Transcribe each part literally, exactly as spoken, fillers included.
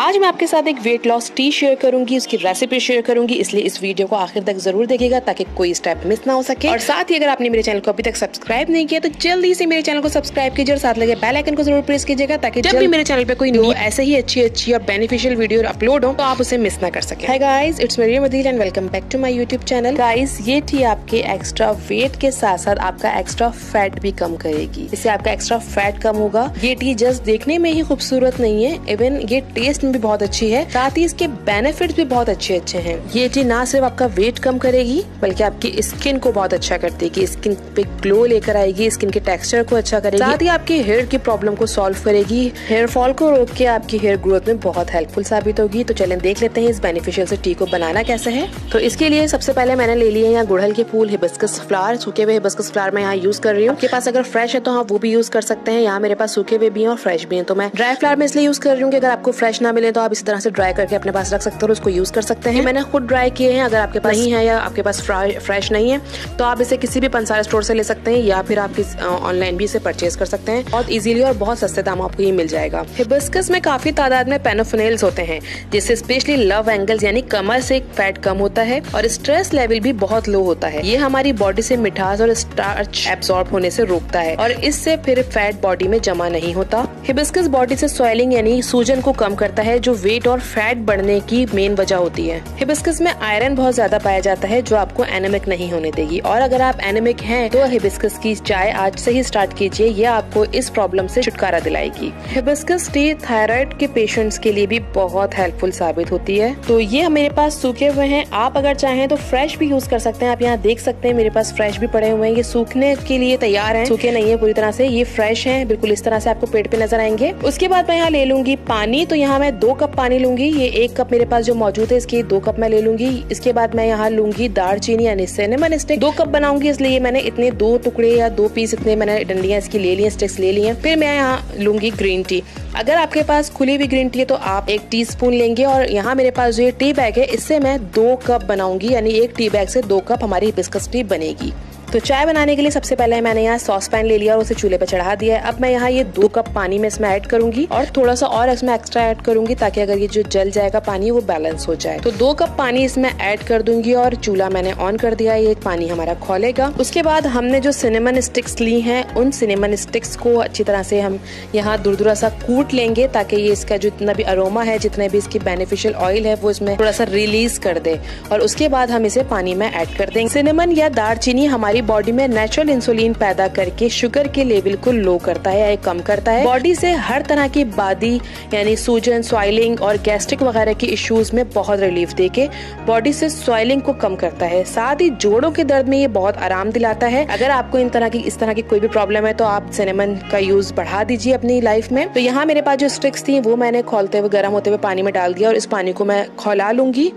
आज मैं आपके साथ एक वेट लॉस टी शेयर करूंगी, उसकी रेसिपी शेयर करूंगी, इसलिए इस वीडियो को आखिर तक जरूर देखिएगा ताकि कोई स्टेप मिस ना हो सके। और साथ ही अगर आपने मेरे चैनल को अभी तक सब्सक्राइब नहीं किया तो जल्दी से मेरे चैनल को सब्सक्राइब कीजिए और साथ लगे बेल आइकन को जरूर प्रेस कीजिएगा ताकि जब भी मेरे चैनल पे कोई न्यू ऐसे ही अच्छी अच्छी और बेनिफिशियल वीडियो अपलोड हो तो आप उसे मिस ना कर सके। Hi guys, it's Mariyam Adeel and welcome back to my YouTube channel. Guys, ये टी आपके एक्स्ट्रा वेट के साथ साथ आपका एक्स्ट्रा फैट भी कम करेगी। इससे आपका एक्स्ट्रा फैट कम होगा। ये टी जस्ट देखने में ही खूबसूरत नहीं है, इवन ये टेस्ट में भी बहुत अच्छी है, साथ ही इसके बेनिफिट्स भी बहुत अच्छे अच्छे हैं। ये टी ना सिर्फ आपका वेट कम करेगी बल्कि आपकी स्किन को बहुत अच्छा कर देगी, स्किन पे ग्लो लेकर आएगी, स्किन के टेक्सचर को अच्छा करेगी, साथ ही आपकी हेयर की प्रॉब्लम को सॉल्व करेगी, हेयर फॉल को रोक के आपकी हेयर ग्रोथ में बहुत हेल्पफुल साबित होगी। तो चलें देख लेते हैं इस बेनिफिशियल से टी को बनाना कैसे है। तो इसके लिए सबसे पहले मैंने ले लिया यहाँ गुड़हल के फूल, हिबिस्कस फ्लावर, सूखे हुए हिबिस्कस फ्लावर मैं यहाँ यूज कर रही हूँ। आपके पास अगर फ्रेश है तो हाँ वो भी यूज कर सकते हैं। यहाँ मेरे पास सूखे हुए भी हैं और फ्रेश भी हैं, तो मैं ड्राई फ्लावर में इसलिए यूज कर रही हूँ कि अगर आपको फ्रेश ना मिले तो आप इसी तरह से ड्राई करके अपने पास रख सकते हो और उसको यूज कर सकते हैं। मैंने खुद ड्राई किए हैं। अगर आपके पास नहीं है या आपके पास फ्रेश नहीं है तो आप इसे किसी भी पंसार स्टोर से ले सकते हैं या फिर आप ऑनलाइन भी इसे परचेज कर सकते हैं। बहुत इजीली और बहुत सस्ते दामों आपको ये मिल जाएगा। हिबिस्कस में काफी तादाद में पेनोफिनेल्स होते हैं जिससे स्पेशली लव एंगल्स यानी कमर से फैट कम होता है और स्ट्रेस लेवल भी बहुत लो होता है। ये हमारी बॉडी से मिठास और स्टार्च एब्सॉर्ब होने से रोकता है और इससे फिर फैट बॉडी में जमा नहीं होता। हिबिस्कस बॉडी से स्वेलिंग यानी सूजन को कम करता है जो वेट और फैट बढ़ने की मेन वजह होती है। हिबिस्कस में आयरन बहुत ज्यादा पाया जाता है जो आपको एनेमिक नहीं होने देगी, और अगर आप एनेमिक हैं तो हिबिस्कस की चाय आज से ही स्टार्ट कीजिए, ये आपको इस प्रॉब्लम से छुटकारा दिलाएगी। हिबिस्कस टी थायराइड के पेशेंट्स के लिए भी बहुत हेल्पफुल साबित होती है। तो ये मेरे पास सूखे हुए हैं, आप अगर चाहें तो फ्रेश भी यूज कर सकते हैं। आप यहाँ देख सकते हैं मेरे पास फ्रेश भी पड़े हुए हैं, ये सूखने के लिए तैयार हैं, सूखे नहीं है पूरी तरह से, ये फ्रेश हैं, बिल्कुल इस तरह से आपको पेड़ पे नजर आएंगे। उसके बाद मैं यहाँ ले लूंगी पानी, तो यहाँ मैं दो कप पानी लूंगी, ये एक कप मेरे पास जो मौजूद है इसकी दो कप मैं ले लूंगी। इसके बाद मैं यहाँ लूंगी दालचीनी यानी सिनेमन स्टिक, दो कप बनाऊंगी इसलिए मैंने इतने दो टुकड़े या दो पीस इतने मैंने डंडियां इसकी ले ली, स्टिक्स ले ली हैं। फिर मैं यहाँ लूंगी ग्रीन टी। अगर आपके पास खुली हुई ग्रीन टी है तो आप एक टीस्पून लेंगे, और यहाँ मेरे पास जो ये टी बैग है इससे मैं दो कप बनाऊंगी, यानी एक टी बैग से दो कप हमारी हिबिस्कस टी बनेगी। तो चाय बनाने के लिए सबसे पहले मैंने यहाँ सॉस पैन ले लिया और उसे चूल्हे पर चढ़ा दिया है। अब मैं यहाँ ये दो कप पानी में इसमें ऐड करूंगी और थोड़ा सा और इसमें एक्स्ट्रा ऐड करूंगी ताकि अगर ये जो जल जाएगा पानी वो बैलेंस हो जाए। तो दो कप पानी इसमें ऐड कर दूंगी और चूल्हा मैंने ऑन कर दिया है, ये पानी हमारा खौलेगा। उसके बाद हमने जो सिनेमन स्टिक्स ली हैं उन सिनेमन स्टिक्स को अच्छी तरह से हम यहाँ दुरदुरा सा कूट लेंगे ताकि ये इसका जो जितना भी अरोमा है, जितने भी इसकी बेनिफिशियल ऑयल है वो इसमें थोड़ा सा रिलीज कर दे, और उसके बाद हम इसे पानी में ऐड कर देंगे। सिनेमन या दालचीनी हमारी बॉडी में नेचुरल इंसुलिन पैदा करके शुगर के लेवल को लो करता है या कम करता है। बॉडी से हर तरह की बादी यानी सूजन, स्वेलिंग और गैस्ट्रिक वगैरह के इश्यूज में बहुत रिलीफ देके बॉडी से स्वेलिंग को कम करता है। साथ ही जोड़ों के दर्द में ये बहुत आराम दिलाता है। अगर आपको इन तरह की इस तरह की कोई भी प्रॉब्लम है तो आप सिनेमन का यूज बढ़ा दीजिए अपनी लाइफ में। तो यहाँ मेरे पास जो स्टिक्स थी वो मैंने खौलते हुए गर्म होते हुए पानी में डाल दिया और इस पानी को मैं खौला लूंगी।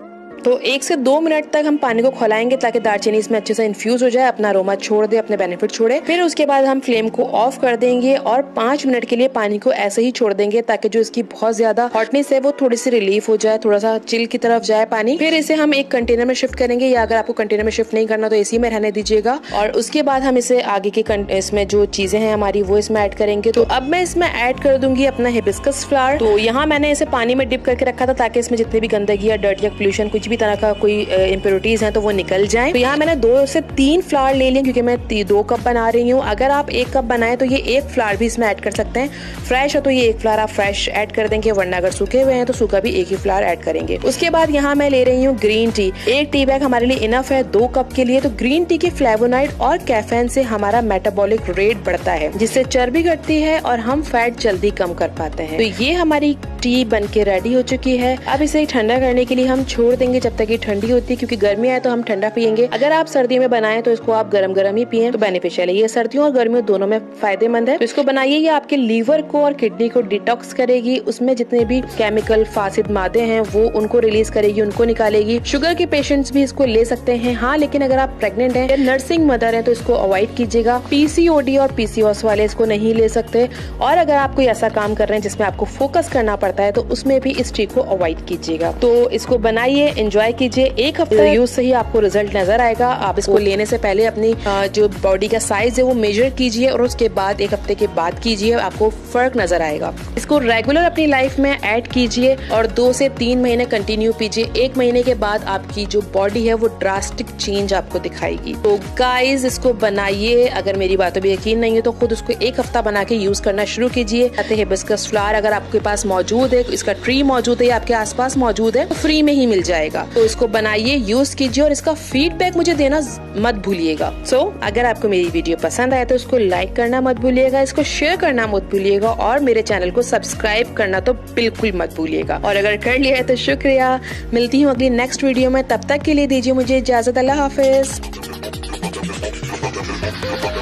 तो एक से दो मिनट तक हम पानी को खौलाएंगे ताकि दालचीनी इसमें अच्छे से इन्फ्यूज हो जाए, अपना अरोमा छोड़ दे, अपने बेनिफिट छोड़े। फिर उसके बाद हम फ्लेम को ऑफ कर देंगे और पांच मिनट के लिए पानी को ऐसे ही छोड़ देंगे ताकि जो इसकी बहुत ज्यादा हॉटनेस है वो थोड़ी सी रिलीफ हो जाए, थोड़ा सा चिल की तरफ जाए पानी। फिर इसे हम एक कंटेनर में शिफ्ट करेंगे, या अगर आपको कंटेनर में शिफ्ट नहीं करना तो इसी में रहने दीजिएगा। और उसके बाद हम इसे आगे के इसमें जो चीजें हैं हमारी वो इसमें ऐड करेंगे। तो अब मैं इसमें ऐड कर दूंगी अपना हिबिस्कस फ्लावर। तो यहाँ मैंने इसे पानी में डिप करके रखा था ताकि इसमें जितने भी गंदगी या डर्ट या पोल्यूशन कुछ भी तरह का कोई इम्प्योरिटीज हैं तो वो निकल जाएं। तो यहाँ मैंने दो से तीन फ्लावर ले लिए क्योंकि मैं दो कप बना रही हूँ। अगर आप एक कप बनाएं तो ये एक फ्लावर भी इसमें ऐड कर सकते हैं। फ्रेश हो तो ये एक फ्लावर आप फ्रेश ऐड कर देंगे, वरना अगर सूखे हुए हैं तो सूखा भी एक ही फ्लावर ऐड करेंगे। उसके बाद यहाँ मैं ले रही हूँ ग्रीन टी। एक टी बैग हमारे लिए इनफ है दो कप के लिए। तो ग्रीन टी के फ्लेवोनाइड और कैफीन से हमारा मेटाबॉलिक रेट बढ़ता है जिससे चर्बी घटती है और हम फैट जल्दी कम कर पाते हैं। तो ये हमारी टी बन के रेडी हो चुकी है। अब इसे ठंडा करने के लिए हम छोड़ देंगे जब तक ये ठंडी होती है, क्योंकि गर्मी आए तो हम ठंडा पियेंगे। अगर आप सर्दियों में बनाएं तो इसको आप गरम गरम ही पिए तो बेनिफिशियल है। ये सर्दियों और गर्मियों दोनों में फायदेमंद है। तो इसको बनाइए, ये आपके लीवर को और किडनी को डिटॉक्स करेगी, उसमें जितने भी केमिकल फासिद मादे हैं वो उनको रिलीज करेगी, उनको निकालेगी। शुगर के पेशेंट्स भी इसको ले सकते हैं, हाँ, लेकिन अगर आप प्रेग्नेंट हैं या नर्सिंग मदर हैं तो इसको अवॉइड कीजिएगा। पीसीओडी और पीसीओएस वाले इसको नहीं ले सकते। और अगर आप कोई ऐसा काम कर रहे हैं जिसमें आपको फोकस करना पड़ता है, तो उसमें भी इस ट्रिक को अवॉइड कीजिएगा। तो इसको बनाइए, एंजॉय कीजिए। एक हफ्ते यूज से ही आपको रिजल्ट नजर आएगा। आप इसको लेने से पहले अपनी जो बॉडी का साइज है वो मेजर कीजिए और उसके बाद एक हफ्ते के बाद कीजिए, आपको फर्क नजर आएगा। इसको रेगुलर अपनी लाइफ में ऐड कीजिए और दो से तीन महीने कंटिन्यू कीजिए। एक महीने के बाद आपकी जो बॉडी है वो ड्रास्टिक चेंज आपको दिखाएगी। तो गाइज इसको बनाइए। अगर मेरी बातों पे यकीन नहीं है तो खुद उसको एक हफ्ता बना के यूज करना शुरू कीजिए। हिबिस्कस फ्लावर अगर आपके पास मौजूद है, इसका ट्री मौजूद है, आपके आसपास मौजूद है, तो फ्री में ही मिल जाएगा। तो इसको बनाइए, यूज कीजिए और इसका फीडबैक मुझे देना मत भूलिएगा। सो so, अगर आपको मेरी वीडियो पसंद आए तो इसको लाइक करना मत भूलिएगा, इसको शेयर करना मत भूलिएगा और मेरे चैनल को सब्सक्राइब करना तो बिल्कुल मत भूलिएगा। और अगर कर लिया है तो शुक्रिया। मिलती हूँ अगली नेक्स्ट वीडियो में, तब तक के लिए दीजिए मुझे इजाजत। अल्लाह हाफिज।